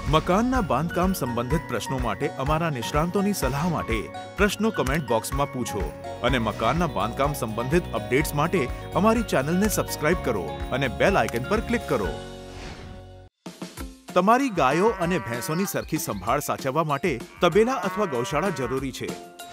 મકાનના બાંધકામ સંબંધિત પ્રશ્નો માટે અમારા નિષ્ણાંતોની સલાહ માટે પ્રશ્નો કમેન્ટ બોક્સમાં પૂછો અને મકાનના બાંધકામ સંબંધિત અપડેટ્સ માટે અમારી ચેનલને સબસ્ક્રાઇબ કરો અને બેલ આઇકન પર ક્લિક કરો. તમારી ગાયો અને ભેંસોની સરખી સંભાળ સાચવવા માટે તબેલા અથવા ગૌશાળા જરૂરી છે.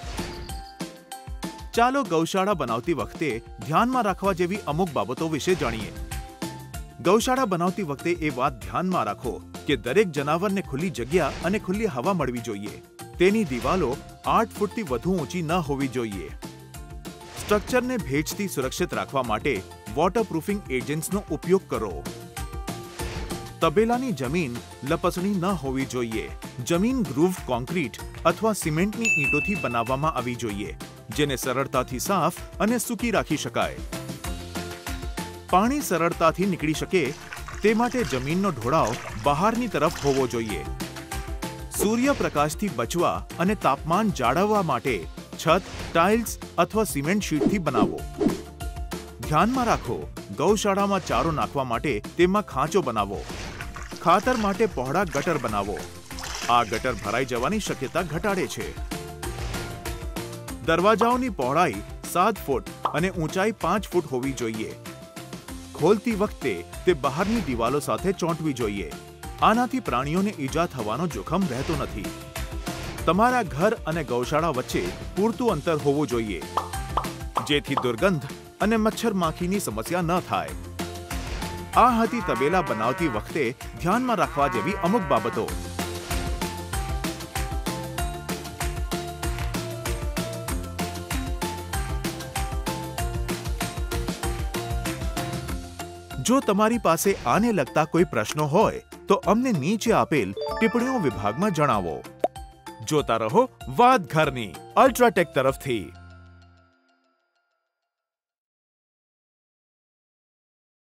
ચાલો ગૌશાળા બનાવતી વખતે ધ્યાનમાં રાખવા જેવી અમુક બાબતો વિશે જાણીએ. ગૌશાળા બનાવતી વખતે એ વાત ધ્યાનમાં રાખો કે દરેક જનાવરને ખુલ્લી જગ્યા અને ખુલ્લી હવા મળવી જોઈએ. તેની દિવાલો 8 ફૂટથી વધુ ઊંચી ન હોવી જોઈએ. સ્ટ્રક્ચરને ભેજથી સુરક્ષિત રાખવા માટે વોટરપ્રૂફિંગ એજન્ટ્સનો ઉપયોગ કરો. તબેલાની જમીન લપસણી ન હોવી જોઈએ. જમીન ગ્રૂવ કોન્ક્રીટ અથવા સિમેન્ટની ઈંટોથી બનાવવામાં આવી જોઈએ, જેને સરળતાથી સાફ અને સૂકી રાખી શકાય. પાણી સરળતાથી નીકળી શકે તે માટે જમીનનો ઢોળાવ બહારની તરફ હોવો જોઈએ. સૂર્યપ્રકાશથી બચવા અને તાપમાન જાળવવા માટે છત ટાઇલ્સ અથવા સિમેન્ટ શીટથી બનાવો. ધ્યાનમાં રાખો, ગૌશાળામાં ચારો નાખવા માટે તેમાં ખાંચો બનાવો. ખાતર માટે પહોળા ગટર બનાવો. આ ગટર ભરાઈ જવાની શક્યતા ઘટાડે છે. દરવાજાઓની પહોળાઈ 7 ફૂટ અને ઊંચાઈ 5 ફૂટ હોવી જોઈએ. ખોલતી વખતે તે બહારની દિવાલો સાથે ચોંટવી જોઈએ. આનાથી પ્રાણીઓને ઈજા થવાનો જોખમ રહેતો નથી. તમારા ઘર અને ગૌશાળા વચ્ચે પૂરતું અંતર હોવું જોઈએ, જેથી દુર્ગંધ અને મચ્છર માખીની સમસ્યા ન થાય. આ હતી તબેલા બનાવતી વખતે ધ્યાનમાં રાખવા જેવી અમુક બાબતો. જો તમારી પાસે આને લગતા કોઈ પ્રશ્નો હોય તો અમને નીચે આપેલ ટિપ્પણીઓ વિભાગમાં જણાવો. જોતા રહો વાત ઘરની અલ્ટ્રાટેક તરફથી.